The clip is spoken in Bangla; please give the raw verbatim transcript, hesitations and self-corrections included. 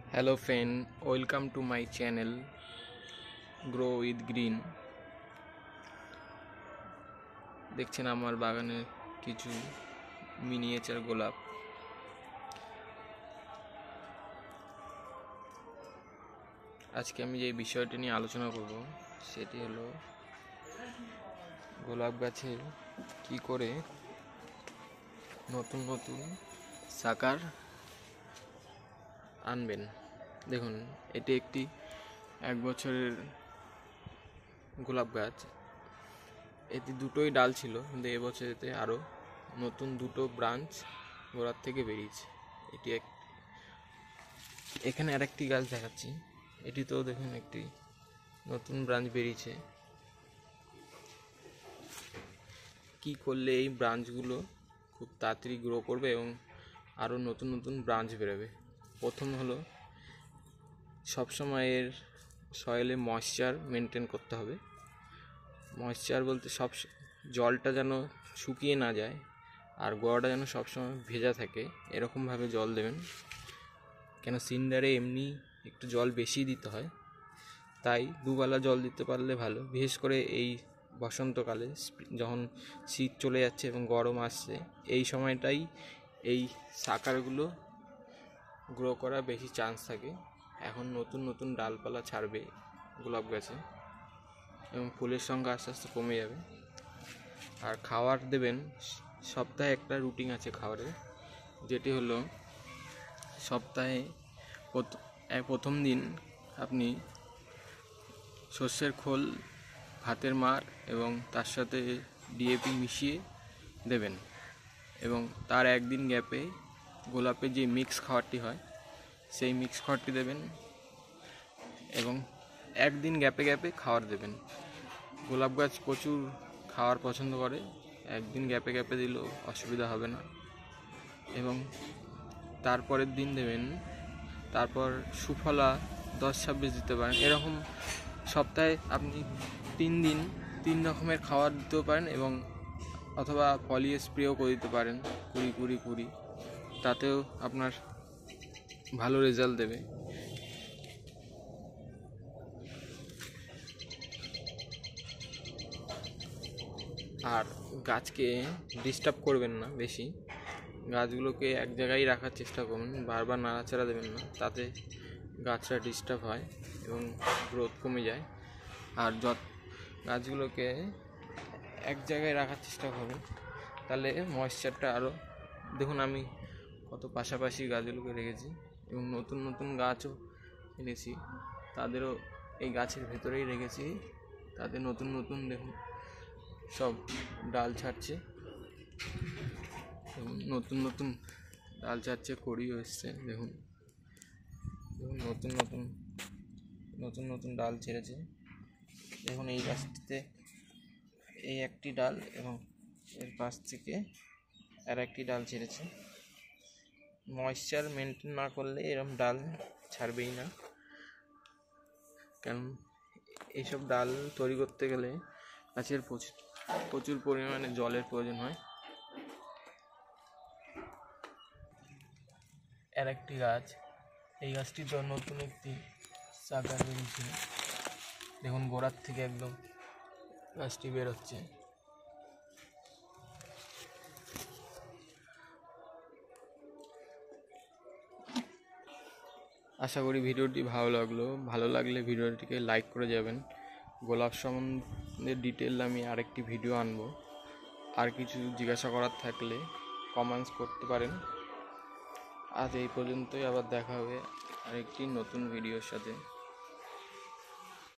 Hello friend, welcome to my channel Grow with Green। দেখছেন আমার বাগানে কিছু মিনিয়েচার গোলাপ। আজকে আমি যে বিষয়টি নিয়ে আলোচনা করব সেটি হলো গোলাপ গাছে কি করে নতুন নতুন সাকার আনবেন। দেখুন, এটি একটি এক বছরের গোলাপ গাছ। এটি দুটোই ডাল ছিল, কিন্তু এবছর এতে আরও নতুন দুটো ব্রাঞ্চ গোড়ার থেকে বেরিয়েছে। এটি এক এখানে আরেকটি গাছ দেখাচ্ছি, এটিতেও দেখুন একটি নতুন ব্রাঞ্চ বেরিয়েছে। কি করলে এই ব্রাঞ্চগুলো খুব তাড়াতাড়ি গ্রো করবে এবং আরও নতুন নতুন ব্রাঞ্চ বেরোবে। প্রথম হলো সবসময় এর সয়েলে ময়েশ্চার মেনটেন করতে হবে। ময়েশ্চার বলতে সব জলটা যেন শুকিয়ে না যায় আর গোড়াটা যেন সবসময় ভেজা থাকে, এরকমভাবে জল দেবেন। কেন সিন্ডারে এমনি একটু জল বেশি দিতে হয়, তাই দুবেলা জল দিতে পারলে ভালো। বিশেষ করে এই বসন্তকালে যখন শীত চলে যাচ্ছে এবং গরম আসছে, এই সময়টাই এই সাকারগুলো গ্রো করার বেশি চান্স থাকে। এখন নতুন নতুন ডালপালা ছাড়বে গোলাপ গাছে এবং ফুলের সংখ্যা আস্তে আস্তে কমে যাবে। আর খাবার দেবেন, সপ্তাহে একটা রুটিন আছে খাবারের, যেটি হলো সপ্তাহে প্রথম দিন আপনি সর্ষের খোল, ভাতের মাড় এবং তার সাথে ডিএপি মিশিয়ে দেবেন এবং তার একদিন গ্যাপে গোলাপের যে মিক্স খাবারটি হয় সেই মিক্স খাবারটি দেবেন এবং একদিন গ্যাপে গ্যাপে খাবার দেবেন। গোলাপ গাছ প্রচুর খাবার পছন্দ করে, একদিন গ্যাপে গ্যাপে দিলেও অসুবিধা হবে না। এবং তারপরের দিন দেবেন, তারপর সুফলা দশ ছাব্বিশ দিতে পারেন। এরকম সপ্তাহে আপনি তিন দিন তিন রকমের খাবার দিতেও পারেন এবং অথবা পলি স্প্রেও করে দিতে পারেন কুড়ি কুড়ি কুড়ি, তাতেও আপনার ভালো রেজাল্ট দেবে। আর গাছকে ডিস্টার্ব করবেন না বেশি, গাছগুলোকে এক জায়গায় রাখার চেষ্টা করুন, বারবার নাড়াচাড়া দেবেন না, তাতে গাছটা ডিস্টার্ব হয় এবং গ্রোথ কমে যায়। আর যত গাছগুলোকে এক জায়গায় রাখার চেষ্টা করুন, তাহলে ময়েশ্চারটা আরও, দেখুন আমি কত পাশাপাশি গাছগুলোকে রেখেছি এবং নতুন নতুন গাছও এনেছি, তাদেরও এই গাছের ভেতরেই রেখেছি। তাদের নতুন নতুন দেখুন সব ডাল ছাড়ছে, নতুন নতুন ডাল ছাড়ছে, কড়িও এসছে। দেখুন দেখুন নতুন নতুন নতুন নতুন ডাল ছেড়েছে। দেখুন এই গাছটিতে এই একটি ডাল এবং এর পাশ থেকে আর একটি ডাল ছেড়েছে। ময়েশ্চার মেনটেন না করলে এরকম ডাল ছাড়বেই না, কারণ এইসব ডাল তৈরি করতে গেলে গাছের প্রচুর প্রচুর পরিমাণে জলের প্রয়োজন হয়। আর একটি গাছ, এই গাছটি তো নতুন একটি সাকার বেরিয়েছিল, দেখুন গোড়ার থেকে একদম গাছটি বেরোচ্ছে। আশা করি ভিডিওটি ভালো লাগলো। ভালো লাগলে ভিডিওটিকে লাইক করে যাবেন। গোলাপ সম্বন্ধে ডিটেল আমি আরেকটি ভিডিও আনবো। আর কিছু জিজ্ঞাসা করার থাকলে কমেন্টস করতে পারেন। আজ এই পর্যন্তই, আবার দেখা হবে আরেকটি নতুন ভিডিওর সাথে।